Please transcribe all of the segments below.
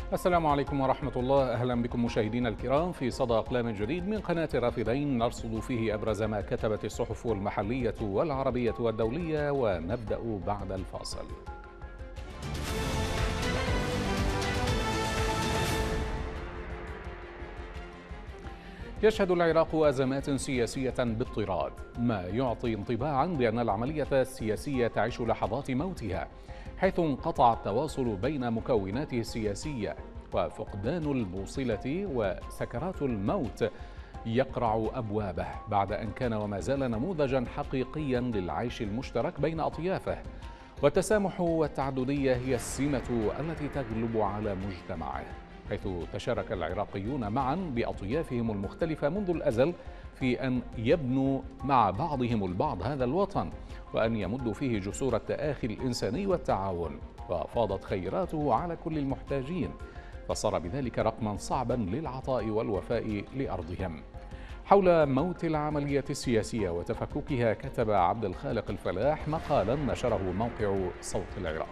السلام عليكم ورحمة الله. أهلا بكم مشاهدينا الكرام في صدى أقلام جديد من قناة الرافدين، نرصد فيه أبرز ما كتبت الصحف المحلية والعربية والدولية، ونبدأ بعد الفاصل. يشهد العراق أزمات سياسية باضطراد، ما يعطي انطباعا بأن العملية السياسية تعيش لحظات موتها، حيث انقطع التواصل بين مكوناته السياسية، وفقدان البوصلة وسكرات الموت يقرع أبوابه، بعد أن كان وما زال نموذجا حقيقيا للعيش المشترك بين أطيافه. والتسامح والتعددية هي السمة التي تغلب على مجتمعه، حيث تشارك العراقيون معا بأطيافهم المختلفة منذ الأزل في أن يبنوا مع بعضهم البعض هذا الوطن، وأن يمدوا فيه جسور التآخي الإنساني والتعاون، وفاضت خيراته على كل المحتاجين، فصار بذلك رقما صعبا للعطاء والوفاء لأرضهم. حول موت العملية السياسية وتفككها كتب عبد الخالق الفلاح مقالا نشره موقع صوت العراق.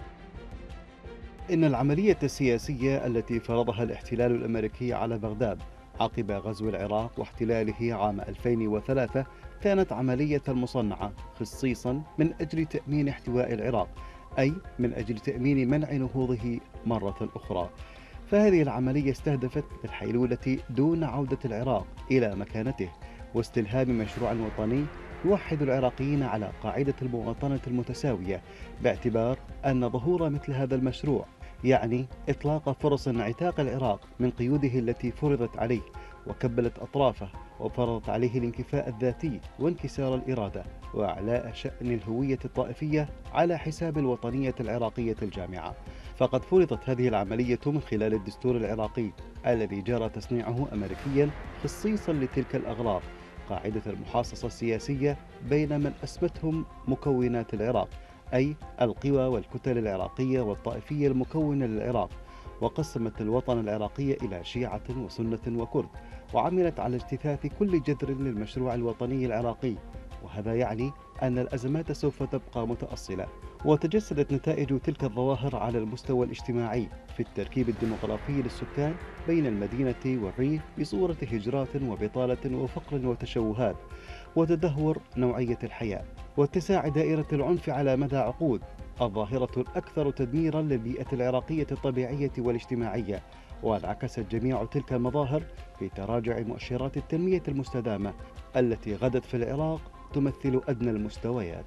إن العملية السياسية التي فرضها الاحتلال الأمريكي على بغداد عقب غزو العراق واحتلاله عام 2003 كانت عملية مصنعة خصيصا من أجل تأمين احتواء العراق، أي من أجل تأمين منع نهوضه مرة أخرى. فهذه العملية استهدفت الحيلولة دون عودة العراق إلى مكانته، واستلهام مشروع وطني يوحد العراقيين على قاعدة المواطنة المتساوية، باعتبار أن ظهور مثل هذا المشروع يعني إطلاق فرص انعتاق العراق من قيوده التي فرضت عليه وكبلت أطرافه، وفرضت عليه الانكفاء الذاتي وانكسار الإرادة وإعلاء شأن الهوية الطائفية على حساب الوطنية العراقية الجامعة. فقد فرضت هذه العملية من خلال الدستور العراقي الذي جرى تصنيعه أمريكيا خصيصا لتلك الأغراض، قاعدة المحاصصة السياسية بين من أسمتهم مكونات العراق، أي القوى والكتل العراقية والطائفية المكونة للعراق، وقسمت الوطن العراقي إلى شيعة وسنة وكرد، وعملت على اجتثاث كل جذر للمشروع الوطني العراقي. وهذا يعني أن الأزمات سوف تبقى متأصلة، وتجسدت نتائج تلك الظواهر على المستوى الاجتماعي في التركيب الديمغرافي للسكان بين المدينة والريف بصورة هجرات وبطالة وفقر وتشوهات وتدهور نوعية الحياة، واتساع دائرة العنف على مدى عقود، الظاهرة الأكثر تدميرا للبيئة العراقية الطبيعية والاجتماعية. وانعكست جميع تلك المظاهر في تراجع مؤشرات التنمية المستدامة التي غدت في العراق تمثل أدنى المستويات.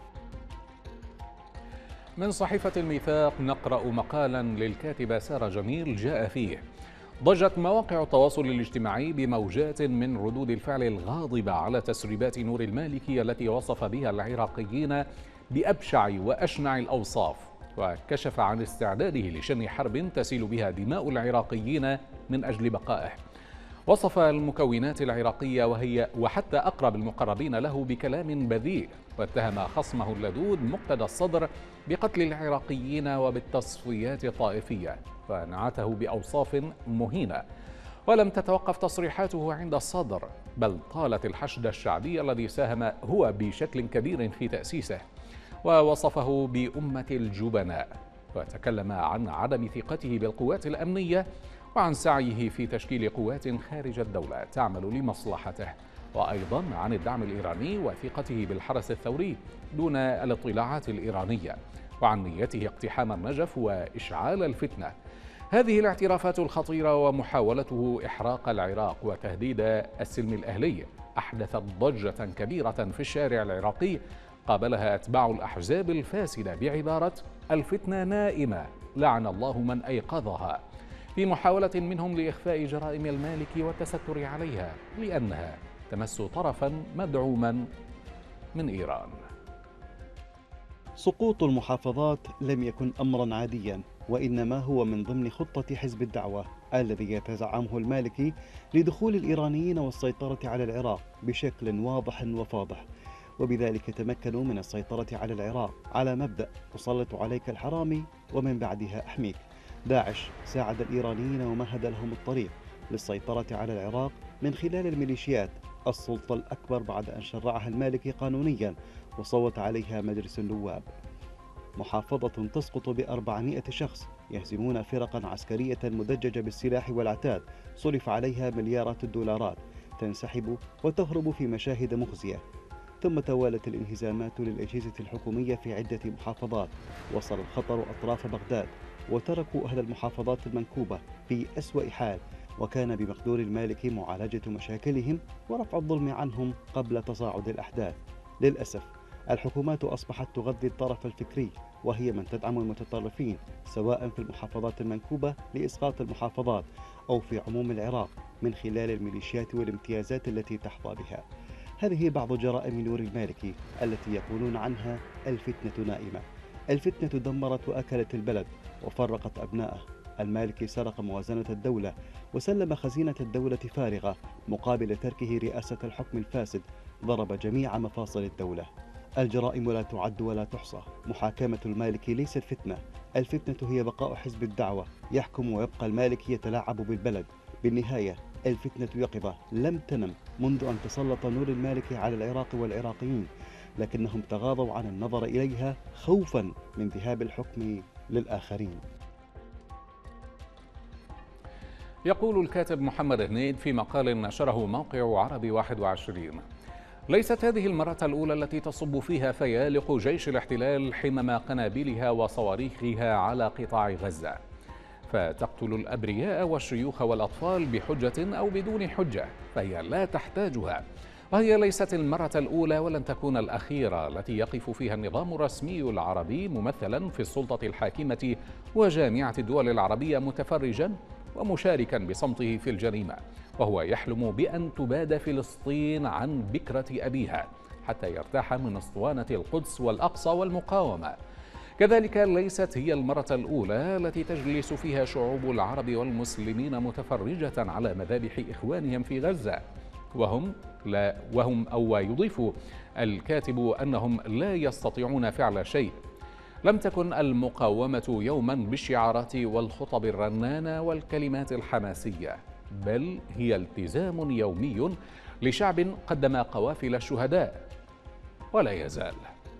من صحيفة الميثاق نقرأ مقالا للكاتبة سارة جميل جاء فيه: ضجت مواقع التواصل الاجتماعي بموجات من ردود الفعل الغاضبة على تسريبات نور المالكي التي وصف بها العراقيين بأبشع وأشنع الأوصاف، وكشف عن استعداده لشن حرب تسيل بها دماء العراقيين من أجل بقائه. وصف المكونات العراقية وحتى أقرب المقربين له بكلام بذيء، واتهم خصمه اللدود مقتدى الصدر بقتل العراقيين وبالتصفيات الطائفية، ونعته بأوصاف مهينة. ولم تتوقف تصريحاته عند الصدر، بل طالت الحشد الشعبي الذي ساهم هو بشكل كبير في تأسيسه، ووصفه بأمة الجبناء، وتكلم عن عدم ثقته بالقوات الأمنية وعن سعيه في تشكيل قوات خارج الدولة تعمل لمصلحته، وأيضا عن الدعم الإيراني وثقته بالحرس الثوري دون الاطلاعات الإيرانية، وعن نيته اقتحام النجف وإشعال الفتنة. هذه الاعترافات الخطيرة ومحاولته إحراق العراق وتهديد السلم الأهلي أحدثت ضجة كبيرة في الشارع العراقي، قابلها أتباع الأحزاب الفاسدة بعبارة الفتنة نائمة لعن الله من أيقظها، في محاولة منهم لإخفاء جرائم المالكي والتستر عليها لأنها تمس طرفا مدعوما من إيران. سقوط المحافظات لم يكن أمرا عاديا، وإنما هو من ضمن خطة حزب الدعوة الذي يتزعمه المالكي لدخول الإيرانيين والسيطرة على العراق بشكل واضح وفاضح، وبذلك تمكنوا من السيطرة على العراق على مبدأ أسلط عليك الحرامي ومن بعدها أحميك. داعش ساعد الإيرانيين ومهد لهم الطريق للسيطرة على العراق من خلال الميليشيات، السلطة الأكبر بعد أن شرعها المالكي قانونيا وصوت عليها مجلس النواب. محافظة تسقط ب400 شخص يهزمون فرقا عسكرية مدججة بالسلاح والعتاد صرف عليها مليارات الدولارات، تنسحب وتهرب في مشاهد مخزية. ثم توالت الانهزامات للأجهزة الحكومية في عدة محافظات. وصل الخطر أطراف بغداد وتركوا أهل المحافظات المنكوبة في أسوأ حال، وكان بمقدور المالك معالجة مشاكلهم ورفع الظلم عنهم قبل تصاعد الأحداث. للأسف الحكومات أصبحت تغذي الطرف الفكري، وهي من تدعم المتطرفين سواء في المحافظات المنكوبة لإسقاط المحافظات أو في عموم العراق من خلال الميليشيات والامتيازات التي تحظى بها. هذه بعض جرائم نور المالكي التي يقولون عنها الفتنة نائمة. الفتنة دمرت وأكلت البلد وفرقت أبنائه. المالكي سرق موازنة الدولة وسلم خزينة الدولة فارغة مقابل تركه رئاسة الحكم الفاسد. ضرب جميع مفاصل الدولة. الجرائم لا تعد ولا تحصى. محاكمة المالكي ليست فتنة، الفتنة هي بقاء حزب الدعوة يحكم ويبقى المالكي يتلاعب بالبلد. بالنهاية الفتنة يقظة لم تنم منذ أن تسلط نور المالكي على العراق والعراقيين، لكنهم تغاضوا عن النظر إليها خوفا من ذهاب الحكم للآخرين. يقول الكاتب محمد هنيد في مقال نشره موقع عربي 21: ليست هذه المرة الأولى التي تصب فيها فيالق جيش الاحتلال حمم قنابلها وصواريخها على قطاع غزة، فتقتل الأبرياء والشيوخ والأطفال بحجة أو بدون حجة، فهي لا تحتاجها. وهي ليست المرة الأولى ولن تكون الأخيرة التي يقف فيها النظام الرسمي العربي ممثلا في السلطة الحاكمة وجامعة الدول العربية متفرجا ومشاركا بصمته في الجريمة، وهو يحلم بأن تباد فلسطين عن بكرة أبيها حتى يرتاح من اسطوانة القدس والأقصى والمقاومة. كذلك ليست هي المرة الأولى التي تجلس فيها شعوب العرب والمسلمين متفرجة على مذابح إخوانهم في غزة، وهم يضيف الكاتب أنهم لا يستطيعون فعل شيء. لم تكن المقاومة يوما بالشعارات والخطب الرنانة والكلمات الحماسية، بل هي التزام يومي لشعب قدم قوافل الشهداء ولا يزال.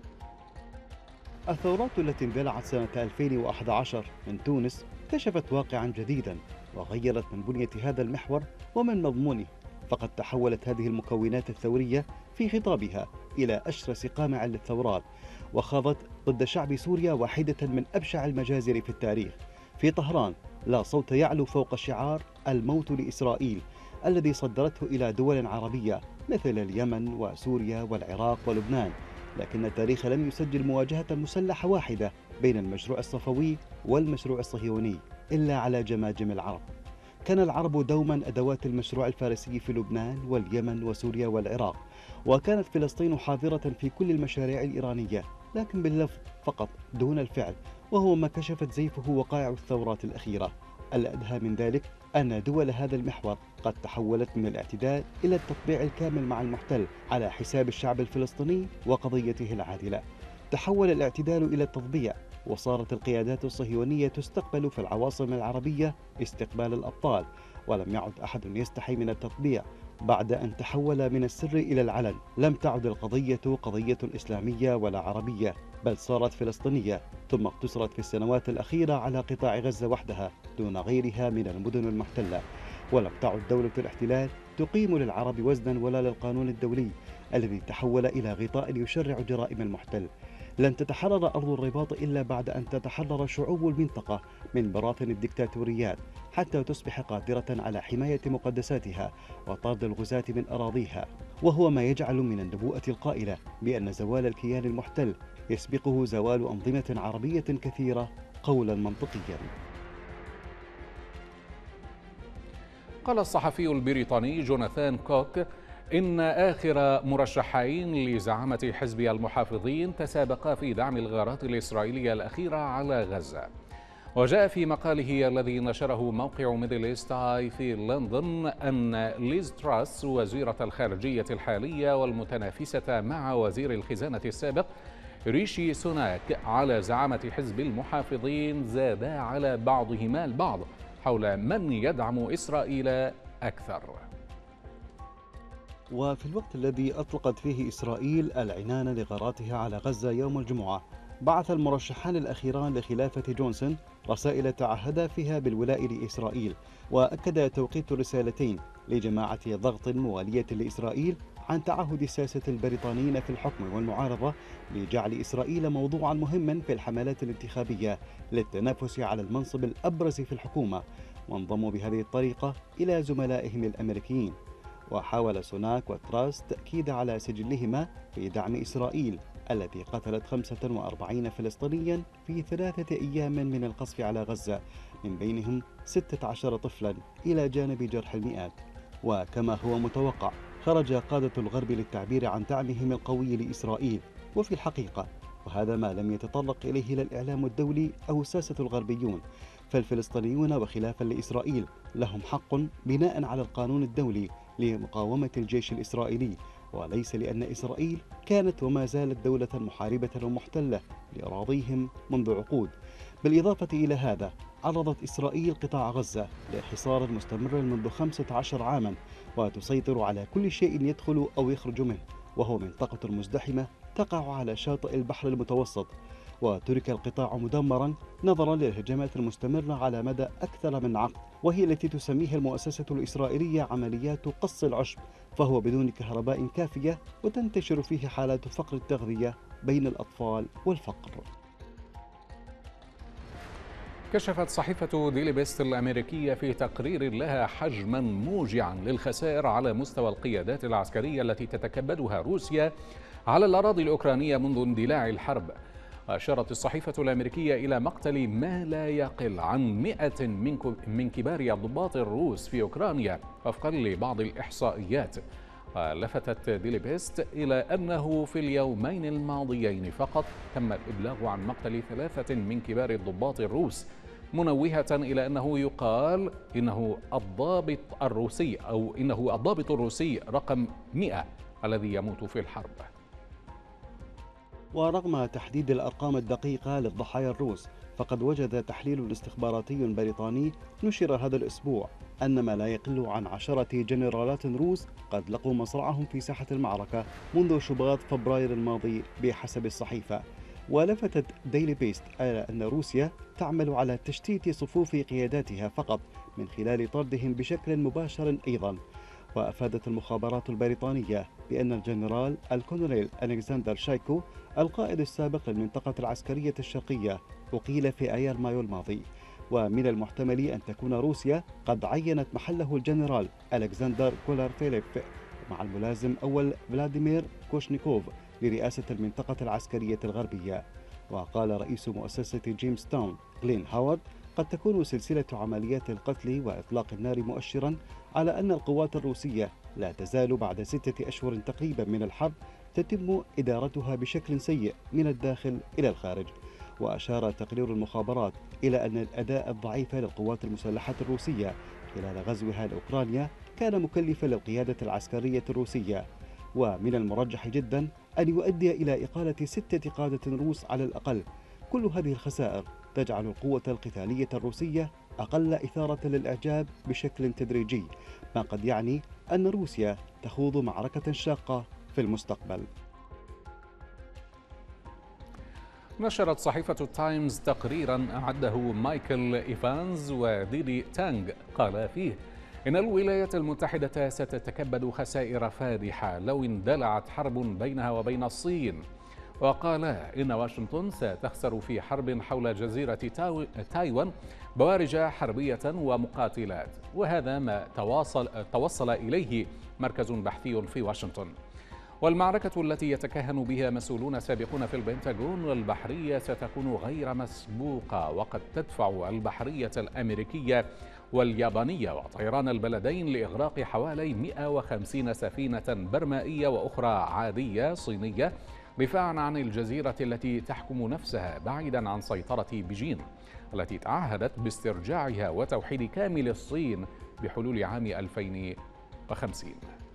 الثورات التي اندلعت سنة 2011 من تونس كشفت واقعا جديدا وغيرت من بنية هذا المحور ومن مضمونه، فقد تحولت هذه المكونات الثورية في خطابها إلى أشرس قامع للثورات، وخاضت ضد شعب سوريا واحدة من أبشع المجازر في التاريخ. في طهران لا صوت يعلو فوق شعار الموت لإسرائيل الذي صدرته إلى دول عربية مثل اليمن وسوريا والعراق ولبنان، لكن التاريخ لم يسجل مواجهة مسلحة واحدة بين المشروع الصفوي والمشروع الصهيوني إلا على جماجم العرب. كان العرب دوما أدوات المشروع الفارسي في لبنان واليمن وسوريا والعراق، وكانت فلسطين حاضرة في كل المشاريع الإيرانية لكن باللفظ فقط دون الفعل، وهو ما كشفت زيفه وقائع الثورات الأخيرة. الأدهى من ذلك أن دول هذا المحور قد تحولت من الاعتداء إلى التطبيع الكامل مع المحتل على حساب الشعب الفلسطيني وقضيته العادلة. تحول الاعتدال إلى التطبيع، وصارت القيادات الصهيونية تستقبل في العواصم العربية استقبال الأبطال، ولم يعد أحد يستحي من التطبيع بعد أن تحول من السر إلى العلن. لم تعد القضية قضية إسلامية ولا عربية، بل صارت فلسطينية، ثم اقتصرت في السنوات الأخيرة على قطاع غزة وحدها دون غيرها من المدن المحتلة. ولم تعد دولة الاحتلال تقيم للعرب وزنا ولا للقانون الدولي الذي تحول إلى غطاء يشرع جرائم المحتل. لن تتحرر أرض الرباط إلا بعد أن تتحرر شعوب المنطقة من براثن الدكتاتوريات حتى تصبح قادرة على حماية مقدساتها وطرد الغزاة من أراضيها، وهو ما يجعل من النبوءة القائلة بأن زوال الكيان المحتل يسبقه زوال أنظمة عربية كثيرة قولا منطقيا. قال الصحفي البريطاني جوناثان كوك إن آخر مرشحين لزعامة حزب المحافظين تسابقا في دعم الغارات الإسرائيلية الأخيرة على غزة. وجاء في مقاله الذي نشره موقع ميدل إيست آي في لندن أن ليز تراس وزيرة الخارجية الحالية والمتنافسة مع وزير الخزانة السابق ريشي سوناك على زعامة حزب المحافظين زادا على بعضهما البعض حول من يدعم إسرائيل أكثر. وفي الوقت الذي أطلقت فيه إسرائيل العنان لغاراتها على غزة يوم الجمعة، بعث المرشحان الأخيران لخلافة جونسون رسائل تعهدا فيها بالولاء لإسرائيل، وأكد توقيت الرسالتين لجماعة ضغط موالية لإسرائيل عن تعهد الساسة البريطانيين في الحكم والمعارضة لجعل إسرائيل موضوعا مهما في الحملات الانتخابية للتنافس على المنصب الأبرز في الحكومة، وانضموا بهذه الطريقة إلى زملائهم الأمريكيين. وحاول سوناك وتراس التأكيد على سجلهما في دعم إسرائيل التي قتلت 45 فلسطينيا في 3 أيام من القصف على غزة، من بينهم 16 طفلا، إلى جانب جرح المئات. وكما هو متوقع، خرج قادة الغرب للتعبير عن دعمهم القوي لإسرائيل، وفي الحقيقة وهذا ما لم يتطرق إليه لا الإعلام الدولي أو الساسة الغربيون، فالفلسطينيون وخلافا لإسرائيل لهم حق بناء على القانون الدولي لمقاومة الجيش الإسرائيلي، وليس لأن إسرائيل كانت وما زالت دولة محاربة ومحتلة لأراضيهم منذ عقود. بالإضافة إلى هذا، عرضت إسرائيل قطاع غزة لحصار مستمر منذ 15 عاما، وتسيطر على كل شيء يدخل أو يخرج منه، وهو منطقة مزدحمة تقع على شاطئ البحر المتوسط، وترك القطاع مدمرا نظرا للهجمات المستمرة على مدى أكثر من عقد، وهي التي تسميها المؤسسة الإسرائيلية عمليات قص العشب، فهو بدون كهرباء كافية، وتنتشر فيه حالات فقر التغذية بين الأطفال والفقر. كشفت صحيفة ديلي بيست الأمريكية في تقرير لها حجما موجعا للخسائر على مستوى القيادات العسكرية التي تتكبدها روسيا على الأراضي الأوكرانية منذ اندلاع الحرب. وأشارت الصحيفة الأمريكية إلى مقتل ما لا يقل عن 100 من كبار الضباط الروس في أوكرانيا وفقا لبعض الإحصائيات. ولفتت ديلي بيست إلى أنه في اليومين الماضيين فقط تم الإبلاغ عن مقتل 3 من كبار الضباط الروس، منوهة إلى أنه يقال إنه الضابط الروسي رقم 100 الذي يموت في الحرب. ورغم تحديد الأرقام الدقيقة للضحايا الروس، فقد وجد تحليل استخباراتي بريطاني نشر هذا الأسبوع أن ما لا يقل عن 10 جنرالات روس قد لقوا مصرعهم في ساحة المعركة منذ شباط فبراير الماضي بحسب الصحيفة. ولفتت ديلي بيست إلى أن روسيا تعمل على تشتيت صفوف قياداتها فقط من خلال طردهم بشكل مباشر أيضا. وأفادت المخابرات البريطانية بأن الجنرال الكولونيل ألكسندر شايكو القائد السابق للمنطقة العسكرية الشرقية أقيل في آيار مايو الماضي، ومن المحتمل أن تكون روسيا قد عينت محله الجنرال ألكسندر كولار فيليف مع الملازم أول فلاديمير كوشنيكوف لرئاسة المنطقة العسكرية الغربية. وقال رئيس مؤسسة جيمس تاون غلين هاورد: قد تكون سلسلة عمليات القتل وإطلاق النار مؤشرا على أن القوات الروسية لا تزال بعد 6 أشهر تقريبا من الحرب تتم إدارتها بشكل سيء من الداخل إلى الخارج. وأشار تقرير المخابرات إلى أن الأداء الضعيف للقوات المسلحة الروسية خلال غزوها لأوكرانيا كان مكلفا للقيادة العسكرية الروسية، ومن المرجح جدا أن يؤدي إلى إقالة 6 قادة روس على الأقل. كل هذه الخسائر تجعل القوة القتالية الروسية أقل إثارة للإعجاب بشكل تدريجي، ما قد يعني أن روسيا تخوض معركة شاقة في المستقبل. نشرت صحيفة التايمز تقريرا أعده مايكل إيفانز وديدي تانغ قال فيه إن الولايات المتحدة ستتكبد خسائر فادحة لو اندلعت حرب بينها وبين الصين. وقال إن واشنطن ستخسر في حرب حول جزيرة تايوان بوارج حربية ومقاتلات، وهذا ما توصل إليه مركز بحثي في واشنطن. والمعركة التي يتكهن بها مسؤولون سابقون في البنتاغون والبحرية ستكون غير مسبوقة، وقد تدفع البحرية الأمريكية واليابانية وطيران البلدين لإغراق حوالي 150 سفينة برمائية وأخرى عادية صينية دفاعا عن الجزيرة التي تحكم نفسها بعيدا عن سيطرة بيجين التي تعهدت باسترجاعها وتوحيد كامل الصين بحلول عام 2050.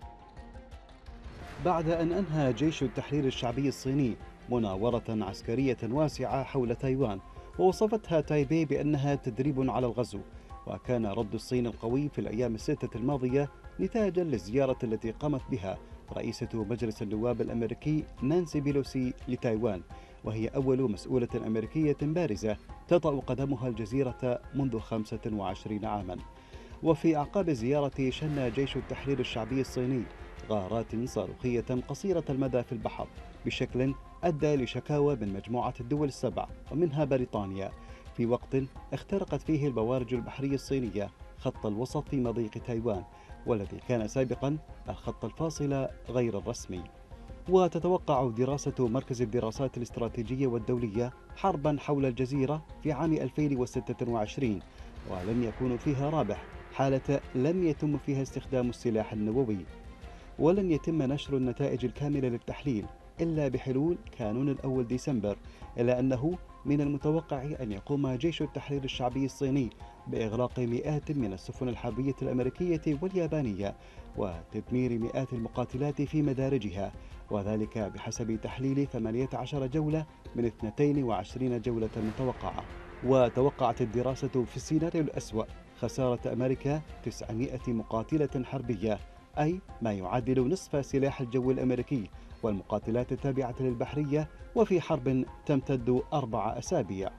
بعد أن أنهى جيش التحرير الشعبي الصيني مناورة عسكرية واسعة حول تايوان ووصفتها تايبي بأنها تدريب على الغزو، وكان رد الصين القوي في الأيام ال6 الماضية نتاجا للزيارة التي قامت بها رئيسة مجلس النواب الأمريكي نانسي بيلوسي لتايوان، وهي أول مسؤولة أمريكية بارزة تضع قدمها الجزيرة منذ 25 عاما. وفي أعقاب الزيارة شن جيش التحرير الشعبي الصيني غارات صاروخية قصيرة المدى في البحر بشكل أدى لشكاوى من مجموعة الدول السبع ومنها بريطانيا، في وقت اخترقت فيه البوارج البحرية الصينية خط الوسط في مضيق تايوان، والذي كان سابقا الخط الفاصل غير الرسمي. وتتوقع دراسة مركز الدراسات الاستراتيجية والدولية حربا حول الجزيرة في عام 2026، ولن يكون فيها رابح حالة لم يتم فيها استخدام السلاح النووي. ولن يتم نشر النتائج الكاملة للتحليل إلا بحلول كانون الأول ديسمبر، إلا أنه من المتوقع أن يقوم جيش التحرير الشعبي الصيني بإغراق مئات من السفن الحربية الأمريكية واليابانية وتدمير مئات المقاتلات في مدارجها، وذلك بحسب تحليل 18 جولة من 22 جولة متوقعة. وتوقعت الدراسة في السيناريو الأسوأ خسارة أمريكا 900 مقاتلة حربية، أي ما يعادل نصف سلاح الجو الأمريكي والمقاتلات التابعة للبحرية، وفي حرب تمتد 4 أسابيع.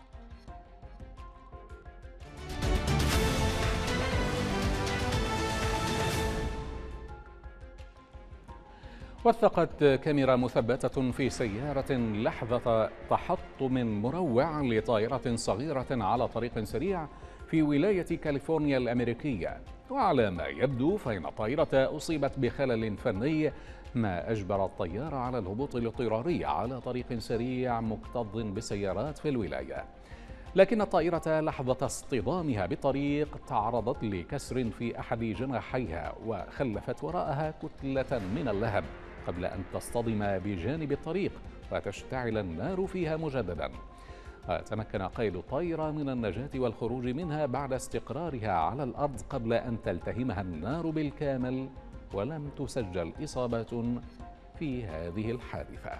وثقت كاميرا مثبتة في سيارة لحظة تحطم مروع لطائرة صغيرة على طريق سريع في ولاية كاليفورنيا الأمريكية. وعلى ما يبدو فإن الطائرة أصيبت بخلل فني ما أجبر الطيار على الهبوط الاضطراري على طريق سريع مكتظ بالسيارات في الولاية، لكن الطائرة لحظة اصطدامها بالطريق تعرضت لكسر في أحد جناحيها وخلفت وراءها كتلة من اللهب قبل أن تصطدم بجانب الطريق وتشتعل النار فيها مجددا. تمكن قائد الطائرة من النجاة والخروج منها بعد استقرارها على الأرض قبل أن تلتهمها النار بالكامل، ولم تسجل إصابات في هذه الحادثة.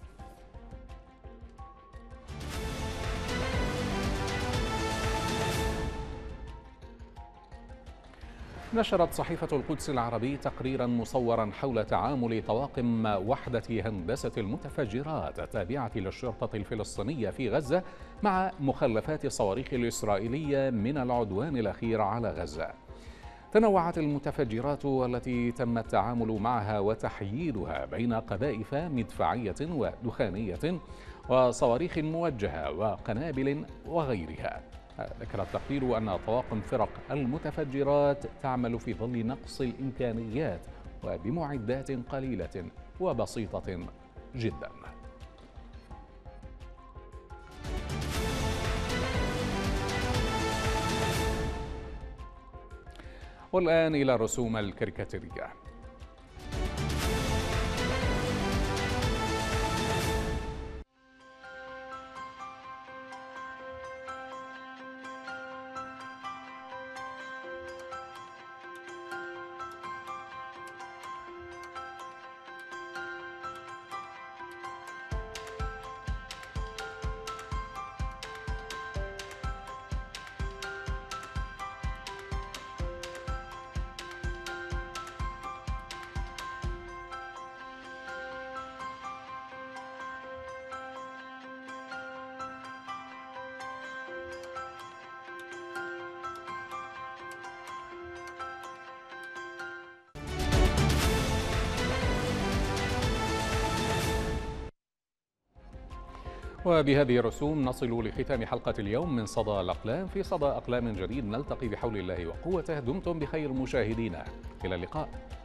نشرت صحيفة القدس العربي تقريرا مصورا حول تعامل طواقم وحدة هندسة المتفجرات التابعة للشرطة الفلسطينية في غزة مع مخلفات الصواريخ الإسرائيلية من العدوان الأخير على غزة. تنوعت المتفجرات التي تم التعامل معها وتحييدها بين قذائف مدفعية ودخانية وصواريخ موجهة وقنابل وغيرها. ذكر التقرير أن طواقم فرق المتفجرات تعمل في ظل نقص الإمكانيات وبمعدات قليلة وبسيطة جدا. والآن إلى الرسوم الكاريكاتيرية. وبهذه الرسوم نصل لختام حلقة اليوم من صدى الأقلام. في صدى أقلام جديد نلتقي بحول الله وقوته. دمتم بخير مشاهدينا، إلى اللقاء.